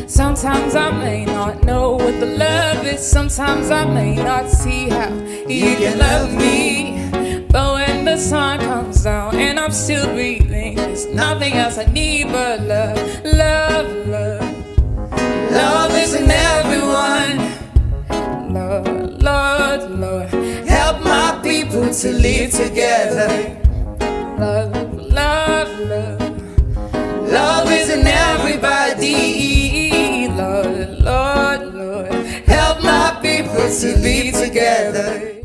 Sometimes I may not know what the love is. Sometimes I may not see how you can love me. But when the sun comes down and I'm still breathing, there's nothing else I need but love, love, love. Love is in everyone. Lord, Lord, Lord, help my people to live together. Love, love, love. Love is in everybody. Lord, Lord, Lord, help my people to be together.